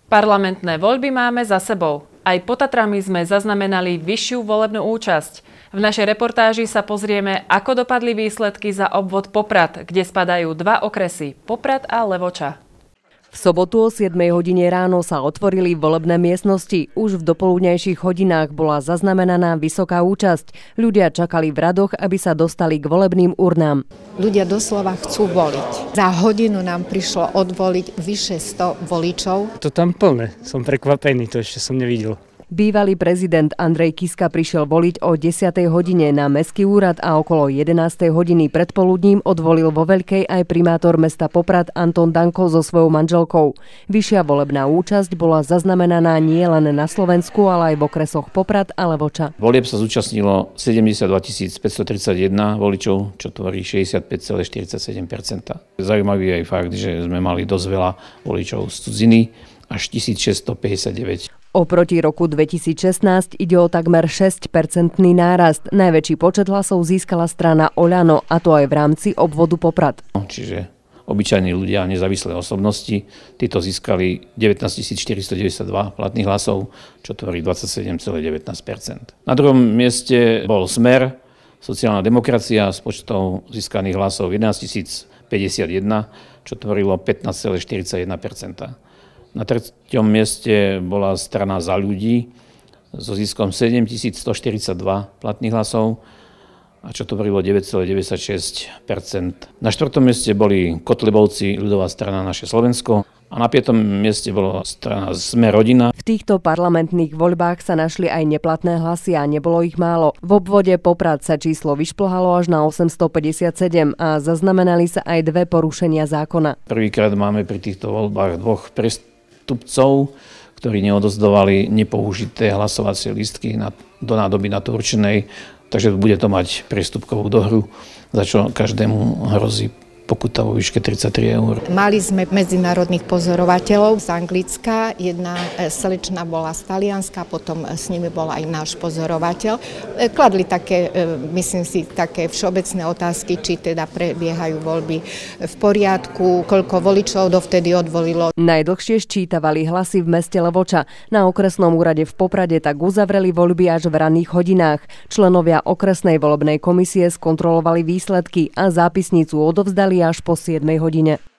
Parlamentné voľby máme za sebou. Aj pod Tatrami sme zaznamenali vyššiu volebnú účasť. V našej reportáži sa pozrieme, ako dopadli výsledky za obvod Poprad, kde spadajú dva okresy – Poprad a Levoča. V sobotu o 7 hodine ráno sa otvorili volebné miestnosti. Už v dopoludnejších hodinách bola zaznamenaná vysoká účasť. Ľudia čakali v radoch, aby sa dostali k volebným urnám. Ľudia doslova chcú voliť. Za hodinu nám prišlo odvoliť vyše 100 voličov. To tam plné. Som prekvapený, to ešte som nevidel. Bývalý prezident Andrej Kiska prišiel voliť o 10. hodine na Mestský úrad a okolo 11. hodiny predpoludním odvolil vo Veľkej aj primátor mesta Poprad Anton Danko so svojou manželkou. Vyššia volebná účasť bola zaznamenaná nie len na Slovensku, ale aj v okresoch Poprad a Levoča. Volieb sa zúčastnilo 72 531 voličov, čo tvorí 65,47%. Zaujímavý je aj fakt, že sme mali dosť veľa voličov z cudziny, až 1659. Oproti roku 2016 ide o takmer 6-percentný nárast. Najväčší počet hlasov získala strana Oľano, a to aj v rámci obvodu Poprad. Čiže obyčajní ľudia, nezávislé osobnosti, títo získali 19 492 platných hlasov, čo tvorí 27,19%. Na druhom mieste bol Smer, sociálna demokracia s počtom získaných hlasov 11 051, čo tvorilo 15,41%. Na treťom mieste bola strana Za ľudí so ziskom 7142 platných hlasov, a čo to tvorilo 9,96%. Na štvrtom mieste boli Kotlebovci, ľudová strana Naše Slovensko, a na 5. mieste bola strana Sme rodina. V týchto parlamentných voľbách sa našli aj neplatné hlasy a nebolo ich málo. V obvode Poprad sa číslo vyšplhalo až na 857 a zaznamenali sa aj dve porušenia zákona. Prvýkrát máme pri týchto voľbách dvoch prestupcov, ktorí neodozdávali nepoužité hlasovacie lístky do nádoby na to určenej, takže bude to mať priestupkovú dohru, za čo každému hrozí pokuta vo výške 33 eur. Mali sme medzinárodných pozorovateľov z Anglicka, jedna slečna bola z Talianska, potom s nimi bol aj náš pozorovateľ. Kladli také, myslím si, také všeobecné otázky, či teda prebiehajú voľby v poriadku, koľko voličov dovtedy odvolilo. Najdlhšie ščítavali hlasy v meste Levoča. Na okresnom úrade v Poprade tak uzavreli voľby až v ranných hodinách. Členovia okresnej volebnej komisie skontrolovali výsledky a zápisnicu odovzdali až po 7 hodine.